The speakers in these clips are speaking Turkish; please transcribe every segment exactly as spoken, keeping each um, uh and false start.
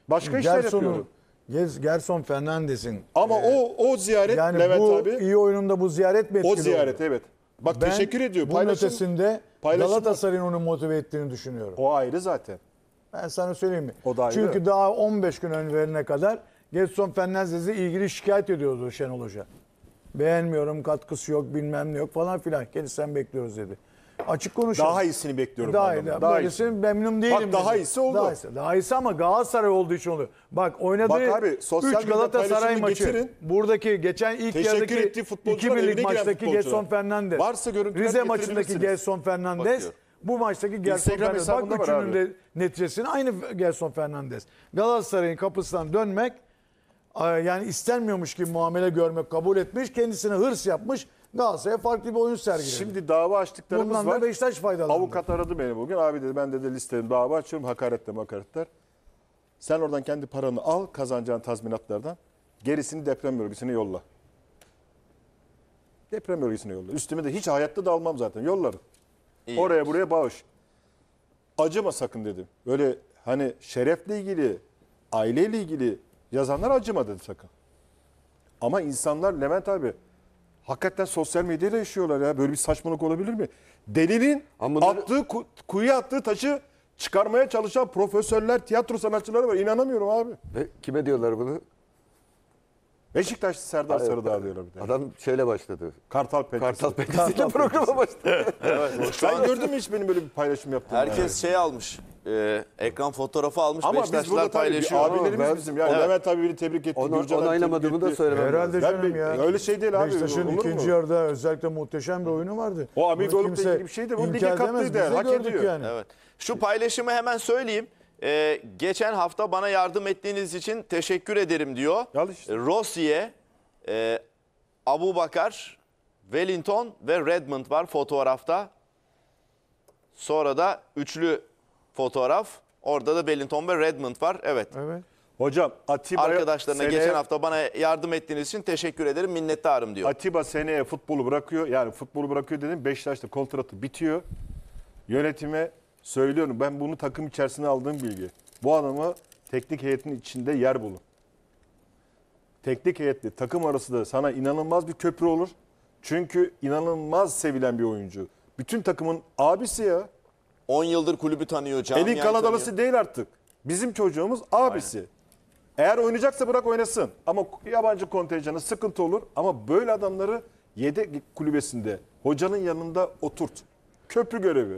Başka işler Gerson'un, yapıyorum. Gerson Fernandes'in Ama e, o o ziyaret yani Levent bu abi. iyi oyununda bu ziyaret mi etkili O ziyaret oldu? evet. Bak Ben teşekkür ediyor. bunun Paylaşım, ötesinde paylaşım- Galatasaray'ın onu motive ettiğini düşünüyorum. O ayrı zaten. Ben sana söyleyeyim mi? O da ayrı. Çünkü daha on beş gün önlerine kadar Gerson Fernandes'le ilgili şikayet ediyordu Şenol Hoca. Beğenmiyorum, katkısı yok, bilmem ne yok falan filan. Kendisinden bekliyoruz dedi. Açık konuşalım. Daha iyisini bekliyorum. Daha, ben iyi, adamdan. daha, Daha böylesi iyisini. memnun değilim. Bak daha dedi. iyisi oldu. Daha iyisi, daha iyisi ama Galatasaray olduğu için oluyor. Bak oynadığı Bak abi, sosyal üç medya Galatasaray paylaşımını maçı. getirin. Buradaki geçen ilk Teşekkür ettiği yarıdaki futbolcular, iki evine birlik giren maçtaki futbolcular. Gerson Fernandes. Varsa görüntüler Rize maçındaki getirebilirsiniz. Gerson Fernandes. Bakıyorum. Bu maçtaki Gerson Instagram Fernandes. Bak hesabında var üçünün abi. de neticesini aynı Gerson Fernandes. Galatasaray'ın kapısından dönmek yani istenmiyormuş gibi muamele görmek kabul etmiş. Kendisine hırs yapmış. Galatasaray'a farklı bir oyun sergiledi. Şimdi dava açtıklarımız Bundan var. da Beşiktaş faydalandı. Avukat aradı beni bugün. Abi dedi ben dedi listeledim dava açıyorum. Hakaretle makaretler. Sen oradan kendi paranı al kazanacağın tazminatlardan. Gerisini deprem bölgesine yolla. Deprem bölgesine yolla. Üstüme de hiç hayatta da almam zaten. Yollarım. İyi Oraya yapmışsın. buraya bağış. Acıma sakın dedim. Böyle hani şerefle ilgili, aileyle ilgili yazanlar acıma dedi sakın. Ama insanlar Levent abi hakikaten sosyal medyayla yaşıyorlar ya. Böyle bir saçmalık olabilir mi? Delinin Ama bunları- attığı ku- kuyuya attığı taşı çıkarmaya çalışan profesörler, tiyatro sanatçıları var. İnanamıyorum abi. Ve kime diyorlar bunu? Beşiktaşlı Serdar Sarıdağ diyorlar bir de. Adam şeyle başladı. Kartal Pençesi. Kartal Pençesi'yle programa başladı. Sen gördün mü hiç benim böyle bir paylaşım yaptığımı? Herkes şey almış. E, ekran fotoğrafı almış. Ama biz Beşiktaşlılar burada tabii bir paylaşıyor. abilerimiz Ben- bizim. Yani Evet. Levent abi beni tebrik etti. Onu Gürcan abi onaylamadığımı tebrik da etti. söylemem Herhalde lazım. Ben canım ya. öyle şey değil abi. Beşiktaş'ın Olur mu? ikinci yarıda özellikle muhteşem bir oyunu vardı. O amigolukla Bunu kimse ilgili bir şeydi. Bu inkar ligin kattığı edemez. değer. Biz de Hak gördük ediyor. yani. Evet. Şu paylaşımı hemen söyleyeyim. E, geçen hafta bana yardım ettiğiniz için teşekkür ederim diyor. Al işte. Rossi'ye, e, Abubakar, Wellington ve Redmond var fotoğrafta. Sonra da üçlü fotoğraf. Orada da Wellington ve Redmond var. Evet. Evet. Hocam Atiba'ya Arkadaşlarına seneye- geçen hafta bana yardım ettiğiniz için teşekkür ederim, minnettarım diyor. Atiba seneye futbolu bırakıyor. Yani futbolu bırakıyor dedim. Beşiktaş'ta kontratı bitiyor. Yönetime söylüyorum. Ben bunu takım içerisine aldığım bilgi. Bu adamı teknik heyetin içinde yer bulun. Teknik heyetle takım arası da sana inanılmaz bir köprü olur. Çünkü inanılmaz sevilen bir oyuncu. Bütün takımın abisi ya. on yıldır kulübü tanıyor, camiayı Elin Kanadalısı tanıyor. değil artık. Bizim çocuğumuz abisi. Eğer oynayacaksa bırak oynasın. Ama yabancı kontenjanı sıkıntı olur. Ama böyle adamları yedek kulübesinde hocanın yanında oturt. Köprü görevi.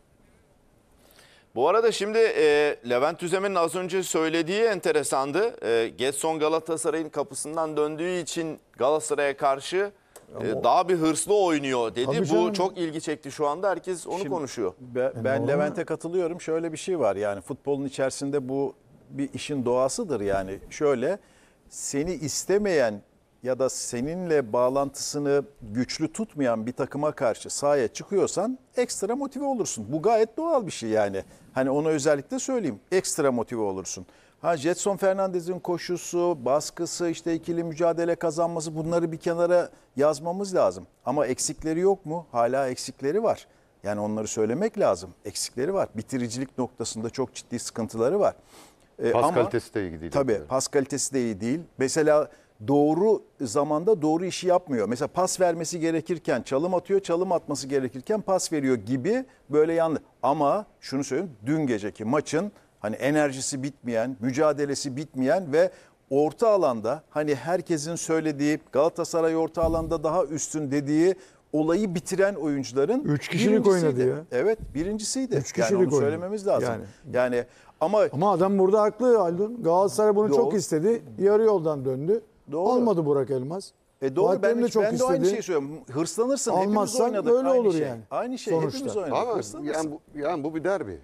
Bu arada şimdi e, Levent Üzemen'in az önce söylediği enteresandı. E, Getson Galatasaray'ın kapısından döndüğü için Galatasaray'a karşı e, daha bir hırslı oynuyor dedi. Tabii Bu canım. çok ilgi çekti şu anda. Herkes onu Şimdi konuşuyor. Ben, ben Levent'e katılıyorum. Şöyle bir şey var yani futbolun içerisinde bu bir işin doğasıdır yani. Şöyle seni istemeyen ya da seninle bağlantısını güçlü tutmayan bir takıma karşı sahaya çıkıyorsan ekstra motive olursun. Bu gayet doğal bir şey yani. Hani onu özellikle söyleyeyim. Ekstra motive olursun. Ha Jetson Fernandez'in koşusu, baskısı, işte ikili mücadele kazanması bunları bir kenara yazmamız lazım. Ama eksikleri yok mu? Hala eksikleri var. Yani onları söylemek lazım. Eksikleri var. Bitiricilik noktasında çok ciddi sıkıntıları var. Ee, Pas ama- kalitesi de iyi değil. Tabii pas kalitesi de iyi değil. Mesela doğru zamanda doğru işi yapmıyor. Mesela pas vermesi gerekirken çalım atıyor, çalım atması gerekirken pas veriyor gibi böyle yanlış. Ama şunu söyleyeyim, dün geceki maçın hani enerjisi bitmeyen, mücadelesi bitmeyen ve orta alanda hani herkesin söylediği Galatasaray orta alanda daha üstün dediği olayı bitiren oyuncuların Üç kişilik birincisiydi. oynadı ya. Evet, birincisiydi. Üç yani kişilik onu oynadı. söylememiz lazım. Yani. Yani, ama Ama adam burada haklı Haldun. Galatasaray bunu Doğru. çok istedi. Yarı yoldan döndü. Doğru. Almadı Burak Elmas. E doğru Fatih ben, Terim de de, ben de aynı istedi. şeyi söylüyorum. Hırslanırsın. Almazsan hepimiz oynadık. böyle aynı olur şey. yani. Aynı şey Sonuçta. hepimiz oynadık. Ama Hırslanırsın. yani bu, yani bu bir derbi.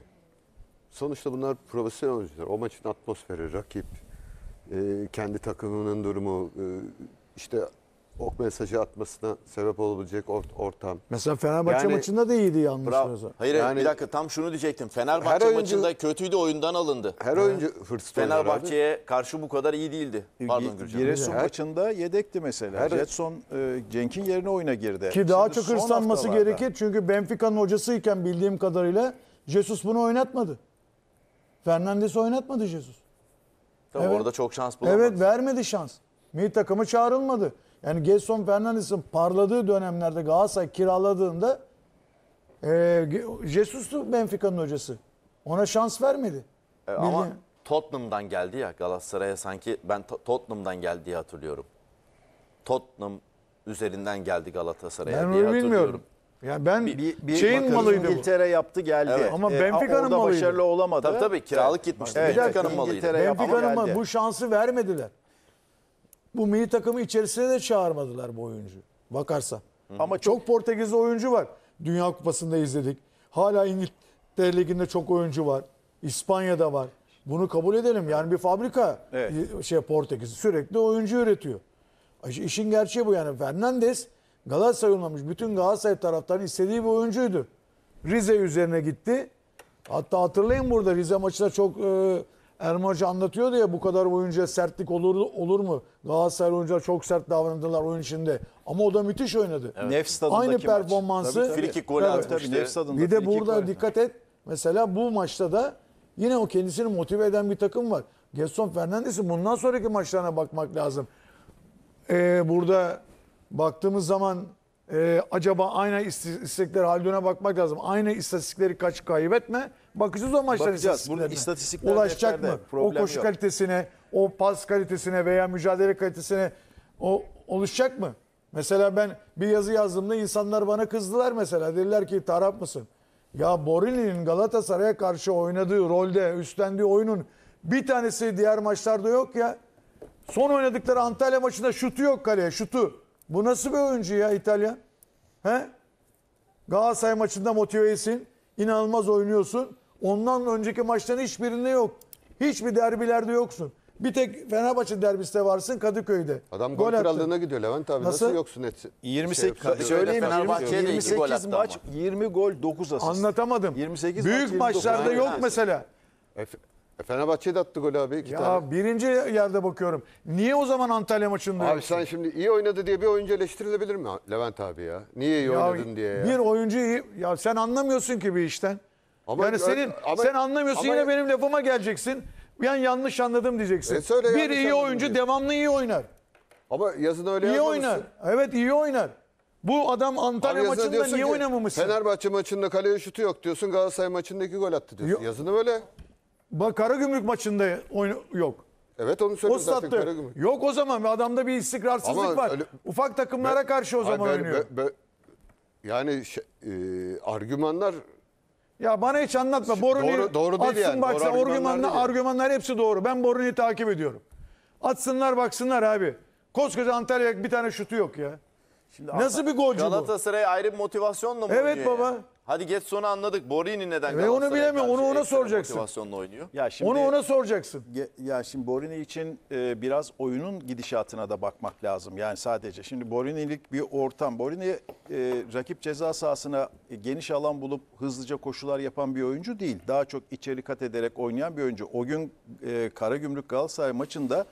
Sonuçta bunlar profesyonel oyuncular. O maçın atmosferi, rakip, e, kendi takımının durumu, e, işte ok mesajı atmasına sebep olabilecek or- ortam. Mesela Fenerbahçe Yani- maçında da iyiydi yanlış Bravo. söylesem. Hayır Yani- bir dakika tam şunu diyecektim. Her Fenerbahçe oyuncu- maçında kötüydü, oyundan alındı. Her oyuncu hırslı oynar abi. Fenerbahçe'ye karşı bu kadar iyi değildi. Pardon Gi- Gürcan. Giresun Her- maçında yedekti mesela. Her- Jetson e, Cenk'in yerine oyuna girdi. Ki daha Şimdi çok son hırslanması haftalarda- gerekir. Çünkü Benfica'nın hocasıyken bildiğim kadarıyla Jesus bunu oynatmadı. Fernandes'i oynatmadı Jesus. Tabii Evet. orada çok şans bulamadı. Evet, vermedi şans. Milli takımı çağrılmadı. Yani Gelson Fernandes'in parladığı dönemlerde Galatasaray kiraladığında e, Jesus'tu Benfica'nın hocası. Ona şans vermedi. E, ama Bildiğin- Tottenham'dan geldi ya Galatasaray'a, sanki ben To- Tottenham'dan geldi diye hatırlıyorum. Tottenham üzerinden geldi Galatasaray'a Ben diye öyle bilmiyorum. hatırlıyorum. Yani ben Bir, bir şeyin bakın, malıydı bu. İngiltere yaptı geldi. Evet. Ama E, Benfica'nın orada malıydı. başarılı olamadı. Tabii tabii kiralık gitmişti. Evet, Benfica'nın malıydı. İngiltere yaptı Benfica'nın malı. geldi. Bu şansı vermediler. Bu milli takımı içerisine de çağırmadılar bu oyuncu. Bakarsan. Ama Çok Portekizli oyuncu var. Dünya Kupası'nda izledik. Hala İngiltere Ligi'nde çok oyuncu var. İspanya'da var. Bunu kabul edelim. Yani bir fabrika Evet. şey Portekiz sürekli oyuncu üretiyor. İşin gerçeği bu yani. Fernandes Galatasaray olmamış. Bütün Galatasaray taraftarının istediği bir oyuncuydu. Rize üzerine gitti. Hatta hatırlayın burada Rize maçında çok e, Erman Hoca anlatıyordu ya, bu kadar oyuncuya sertlik olur olur mu? Galatasaray oyuncular çok sert davrandılar oyun içinde. Ama o da müthiş oynadı. Nefs tadındaki Aynı maç. performansı. Tabii, tabii. Frikik golü Tabii. atmıştı. Tabii, nefs tadında Bir de frikik burada var. dikkat et. Mesela bu maçta da yine o kendisini motive eden bir takım var. Gelson Fernandes'in bundan sonraki maçlarına bakmak lazım. Ee, burada baktığımız zaman e, acaba aynı ist- istekleri Haldun'a bakmak lazım. Aynı istatistikleri kaç kaybetme. Bakacağız o maçların Bakacağız. Burada istatistiklerine. istatistikler Ulaşacak defterde, mı? O problem koşu yok. kalitesine, o pas kalitesine veya mücadele kalitesine o oluşacak mı? Mesela ben bir yazı yazdığımda insanlar bana kızdılar mesela. Dediler ki taraf mısın? Ya Borini'nin Galatasaray'a karşı oynadığı rolde, üstlendiği oyunun bir tanesi diğer maçlarda yok ya. Son oynadıkları Antalya maçında şutu yok kaleye, şutu. Bu nasıl bir oyuncu ya İtalyan? He? Galatasaray maçında motivesin, inanılmaz oynuyorsun. Ondan önceki maçların hiçbirinde yok. Hiçbir derbilerde yoksun. Bir tek Fenerbahçe derbisinde varsın, Kadıköy'de. Adam gol, attı. krallığına gidiyor Levent abi. Nasıl, Nasıl? yoksun etsin? yirmi Şey, sekiz Kadıköy'de söyleyeyim mi? Fenerbahçe'ye de iki yirmi gol sekiz attı maç, ama. yirmi gol, dokuz asist. Anlatamadım. yirmi sekiz Büyük maç, yirmi dokuz. maçlarda Aynen. yok mesela. E, e, Fenerbahçe de attı gol abi iki tane. Ya birinci yerde bakıyorum. Niye o zaman Antalya maçında Abi yoksun? sen şimdi iyi oynadı diye bir oyuncu eleştirilebilir mi Levent abi ya? Niye iyi Ya oynadın diye ya? Bir oyuncu iyi- ya sen anlamıyorsun ki bir işten. Ama- yani senin ama- sen anlamıyorsun, ama- yine benim lafıma geleceksin. Ben yanlış anladım diyeceksin. E söyle, bir yanlış iyi anladım oyuncu diyeceksin. devamlı iyi oynar. Ama yazını öyle İyi yazmamışsın. oynar. Evet iyi oynar. Bu adam Abi Antalya yazına maçında diyorsun niye ki, oynamamışsın? Fenerbahçe maçında kaleye şutu yok diyorsun. Galatasaray maçında iki gol attı diyorsun. Yok. Yazını böyle. Bak Karagümrük maçında oyun yok. Evet onu O söyledim zaten. statta Karagümrük. yok o zaman. Adamda bir istikrarsızlık Ama var. öyle- Ufak takımlara karşı o Abi zaman böyle- oynuyor. bö- bö- yani şey, e, argümanlar Ya bana hiç anlatma. Boruni Doğru- doğru değil atsın yani. baksın. Doğru argümanlar Argümanlar, değil yani. argümanlar hepsi doğru. Ben Boruni'yi takip ediyorum. Atsınlar baksınlar abi. Koskoca Antalya bir tane şutu yok ya. Şimdi Nasıl bir golcü bu? Galatasaray ayrı bir motivasyonla mı Evet oynuyor baba. yani? Hadi geç sonu anladık. Borini neden Ve onu Galatasaray'a bilemiyorum, karşı onu ona ekstra soracaksın. motivasyonla oynuyor? Ya şimdi, Onu ona soracaksın. Ge- Ya şimdi Borini için e, biraz oyunun gidişatına da bakmak lazım. Yani sadece şimdi Borini'lik bir ortam. Borini e, rakip ceza sahasına e, geniş alan bulup hızlıca koşular yapan bir oyuncu değil. Daha çok içeri kat ederek oynayan bir oyuncu. O gün e, Karagümrük Galatasaray maçında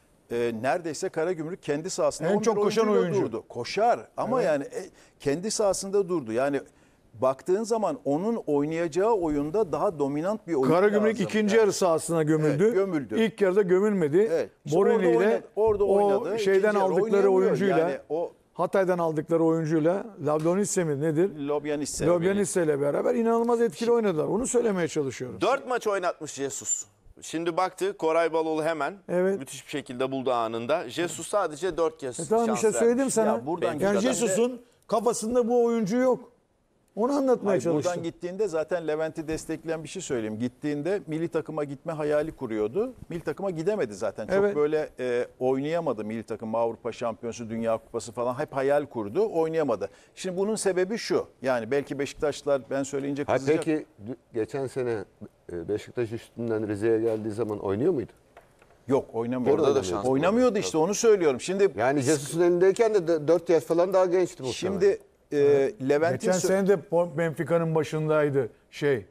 e, neredeyse Karagümrük kendi sahasında En on bir çok koşan oyuncuyla oyuncu. durdu. Koşar ama yani e, kendi sahasında durdu. Yani baktığın zaman onun oynayacağı oyunda daha dominant bir oyun Karagümrük lazım. ikinci Yani- yarı sahasına gömüldü. Evet, gömüldü. İlk yarıda gömülmedi. Evet. İşte Borini orada ile oynadı, orada oynadı. o şeyden İkinci yarı aldıkları oynayamıyor. oyuncuyla Yani o- Hatay'dan aldıkları oyuncuyla Labionisse mi nedir? Lobyanisse. Lobyanisse ile beraber inanılmaz etkili oynadılar. Onu söylemeye çalışıyorum. Dört maç oynatmış Jesus. Şimdi baktı Koray Baloğlu hemen Evet. müthiş bir şekilde buldu anında. Jesus sadece dört kez E tamam şans işte söyledim vermiş. sana. Ya buradan yani giden de- Jesus'un kafasında bu oyuncu yok. Onu anlatmaya Hayır, çalıştım. buradan gittiğinde zaten Levent'i destekleyen bir şey söyleyeyim. Gittiğinde milli takıma gitme hayali kuruyordu. Milli takıma gidemedi zaten. Çok Evet. böyle e, oynayamadı milli takım. Avrupa Şampiyonası, Dünya Kupası falan hep hayal kurdu. Oynayamadı. Şimdi bunun sebebi şu. Yani belki Beşiktaşlılar ben söyleyince Ha, kızacak. peki dü- geçen sene e, Beşiktaş üstünden Rize'ye geldiği zaman oynuyor muydu? Yok oynamıyordu. Orada da şans Oynamıyordu işte onu söylüyorum. Şimdi Yani Jesus'un elindeyken de de dört yaş falan daha gençti muhtemelen. şimdi e, Levent'in Geçen sö- sene de Benfica'nın başındaydı şey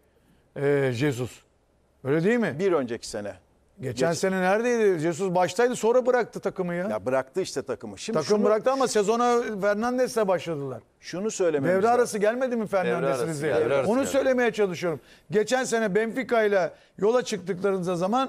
e, Jesus. Öyle değil mi? bir önceki sene. Geçen Geç- sene neredeydi? Jesus baştaydı sonra bıraktı takımı ya. Ya bıraktı işte takımı. Şimdi Takım şunu, bıraktı ama sezona Fernandes'le başladılar. şunu söylememiz Devre lazım. arası gelmedi mi Fernandes arası Rize'ye? geldi. Devre arası Onu geldi. söylemeye çalışıyorum. Geçen sene Benfica ile yola çıktıklarınız zaman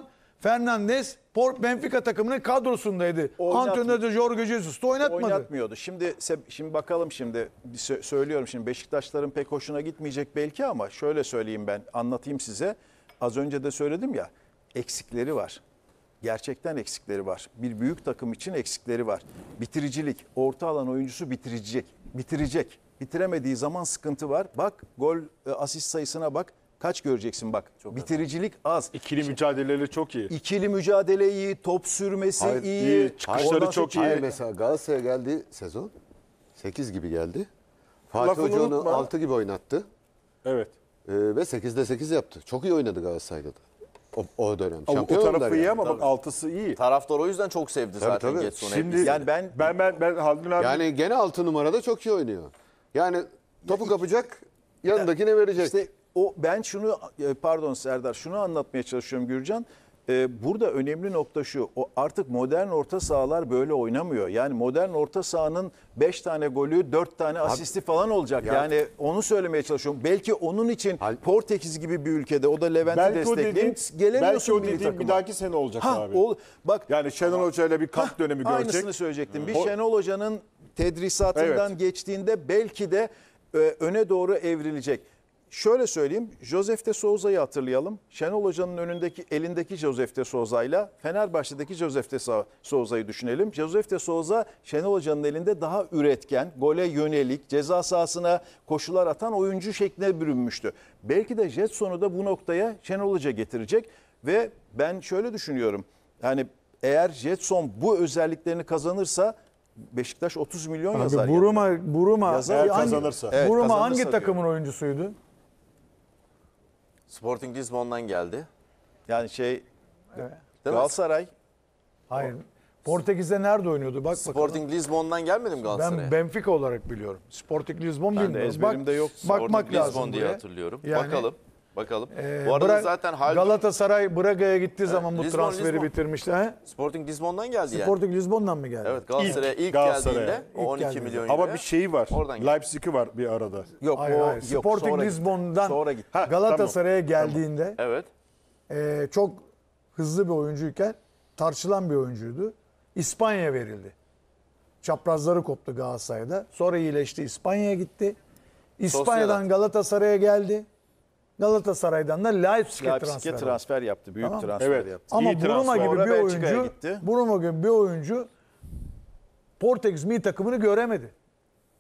Fernandes Port Benfica takımının kadrosundaydı. Oynatmıyor. Antrenör de Jorge Jesus da oynatmadı. Oynatmıyordu. Şimdi se- şimdi bakalım şimdi bir sö- söylüyorum şimdi Beşiktaşların pek hoşuna gitmeyecek belki ama şöyle söyleyeyim ben anlatayım size. Az önce de söyledim ya eksikleri var. Gerçekten eksikleri var. Bir büyük takım için eksikleri var. Bitiricilik, orta alan oyuncusu bitirecek. Bitirecek. Bitiremediği zaman sıkıntı var. Bak gol e, asist sayısına bak. Kaç göreceksin bak. Bitiricilik az. İkili mücadeleleri çok iyi. İkili mücadele iyi, top sürmesi Hayır, iyi. iyi, çıkışları Ondan çok sonra- iyi. Hayır mesela Galatasaray'a geldi sezon. sekiz gibi geldi. Fatih Lafını Hoca onu unutma. altı gibi oynattı. Evet. Ee, ve sekizde sekiz yaptı. Çok iyi oynadı Galatasaray'da da. O, o dönem. O, o Şampiyon tarafı oldular iyi yani. ama bak altısı iyi. Taraftar o yüzden çok sevdi zaten tabii. Getson'u. Şimdi Yani ben- ben ben ben Haldun abi Yani gene altı numarada çok iyi oynuyor. Yani topu kapacak, yanındakine verecek. İşte o ben şunu e, pardon Serdar şunu anlatmaya çalışıyorum Gürcan. Ee, burada önemli nokta şu. O artık modern orta sahalar böyle oynamıyor. Yani modern orta sahanın beş tane golü, dört tane asisti falan olacak. Ya- Yani onu söylemeye çalışıyorum. Belki onun için Hal- Portekiz gibi bir ülkede o da Levent'i belki o destekleyin. dediğim, belki Gelemiyorsun o milli dediğim bir takıma. dahaki sene olacak Ha, abi. ol- bak Yani Şenol Hoca ile bir kamp dönemi görecek. aynısını söyleyecektim. Bir O- Şenol Hoca'nın tedrisatından Evet. geçtiğinde belki de e, öne doğru evrilecek. Şöyle söyleyeyim, Josef de Souza'yı hatırlayalım. Şenol Hoca'nın önündeki elindeki Josef de Souza'yla Fenerbahçe'deki Josef de Sa- Souza'yı düşünelim. Josef de Souza Şenol Hoca'nın elinde daha üretken, gole yönelik, ceza sahasına koşular atan oyuncu şekline bürünmüştü. Belki de Jetson'u da bu noktaya Şenol Hoca getirecek ve ben şöyle düşünüyorum. Yani eğer Jetson bu özelliklerini kazanırsa Beşiktaş otuz milyon yazar. Abi yani. Buruma, Buruma, Yazar, hangi, kazanırsa. Evet, Buruma kazanırsa hangi diyor. takımın oyuncusuydu? Sporting Lisbon'dan geldi. Yani şey Değil mi? Galatasaray Hayır. Portekiz'de nerede oynuyordu? Bak bakalım. Sporting Lisbon'dan gelmedi mi Galatasaray'a? Ben Benfica olarak biliyorum. Sporting Lisbon Ben de bilmiyorum. ezberimde yok. Bakmak Sporting lazım Lisbon diye buraya. hatırlıyorum. Yani, bakalım. Bakalım. e, Bu arada Bra- zaten Haldun Galatasaray Braga'ya gittiği zaman bu Lisbon, transferi Lisbon. bitirmişti. He? Sporting Lisbon'dan geldi yani. Sporting Lisbon'dan mı geldi? Evet Galatasaray'a İlk ilk, Galatasaray'a. geldiğinde o İlk on iki geldiğinde. milyon Ama euroya bir şeyi var. Oradan geldi. Leipzig'i var bir arada. yok Hayır, o hayır. yok. Sporting sonra gitti. Lisbon'dan Sonra gitti. Ha, Galatasaray'a geldiğinde Evet. e, çok hızlı bir oyuncuyken tartışılan bir oyuncuydu. İspanya'ya verildi. Çaprazları koptu Galatasaray'da. Sonra iyileşti. İspanya'ya gitti. İspanya'dan Sociedad. Galatasaray'a geldi. Galatasaray'dan da Leipzig'e transfer Leipzig'e oldu. transfer yaptı. Büyük Tamam. transfer Evet. yaptı. Ama İyi Buruma transfer. gibi Sonra bir Belçika'ya oyuncu, gitti. Buruma gibi bir oyuncu Portekiz milli takımını göremedi.